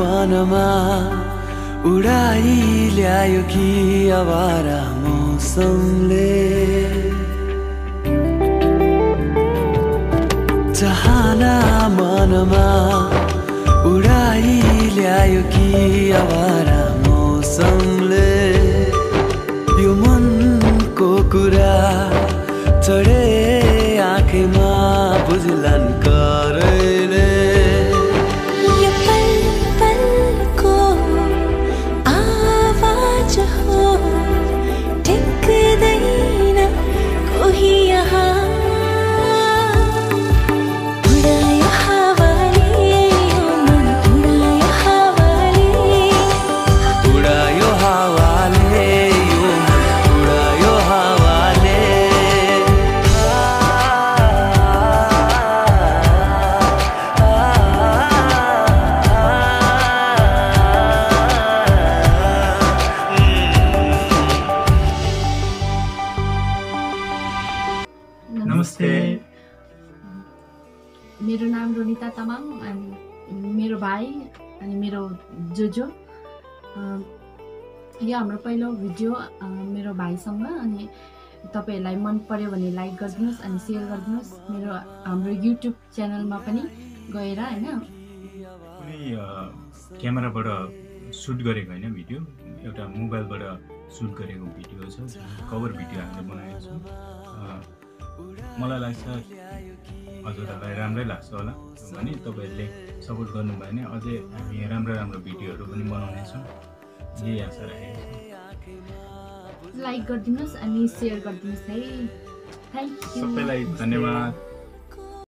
मनमा उडाई ल्यायो कि आवारा मौसमले चाहना मनमा उडाई ल्यायो कि आवारा मौसमले यो मनको कुरा चढे आँखैमा बुझ्लान् करैले यो पल पलको आवाज हो टिक्दैन कोही यहाँ उडायो हावाले यो मन उडायो हावाले उडायो हावाले यो मन उडायो हावाले नमस्ते। मेरो नाम रोनिता तामाङ अनि मेरो भाइ अनि मेरो जोजो यो हाम्रो पहिलो भिडियो मेरो भाइसँग अनि तपाईहरुलाई मन पर्यो भने लाइक गरिदिनुस् अनि शेयर गरिदिनुस् मेरो हाम्रो युट्युब च्यानलमा पनि गएर हैन कुनै क्यामेराबाट सुट गरेको हैन भिडियो एउटा मोबाइलबाट सुट गरेको भिडियो छ कभर भिडियो हामीले बनाएको छौं मलाई लाग्छ हजुरहरुलाई राम्रै लाग्छ होला भने तपाईहरुले सपोर्ट गर्नुभयो भने अझै हामी राम्रो राम्रो भिडियोहरु पनि बनाउने छौं यही आशा राखेको छु लाइक गरिदिनुस् अनि शेयर गरिदिनुस् है थ्यांक यू सबैलाई धन्यवाद।